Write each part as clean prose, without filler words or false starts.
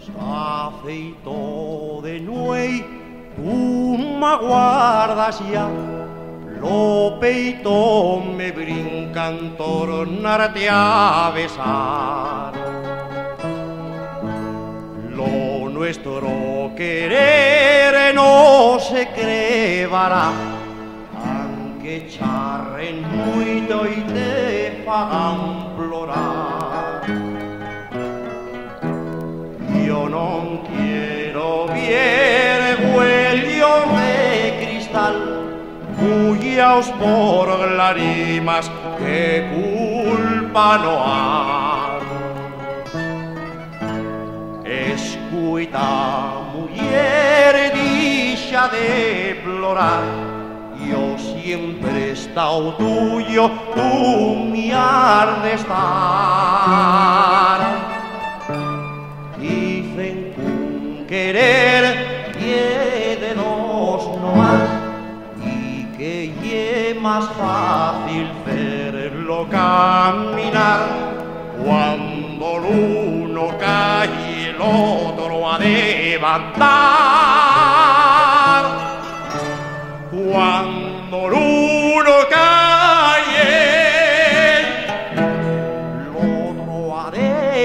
Afeitó de nuey, tú me guardas ya. Lo peito me brincan tornarte a besar. Lo nuestro querer no se crevará, aunque charren mucho y te fagan plorar. Yo no quiero ver huellos de cristal, bullaos por lágrimas que culpa no han. Escuita, mujer, dicha de plorar, yo siempre he estado tuyo, tú me has de estar. Dicen que un querer que de dos no más, y que es más fácil verlo caminar cuando el uno cae y el otro a levantar. Cuando el uno cae, el otro a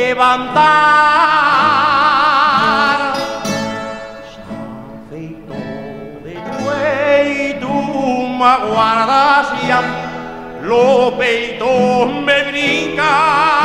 levantar. Se afeitó de nuey, tú me guardas ya, lo peito me brinca.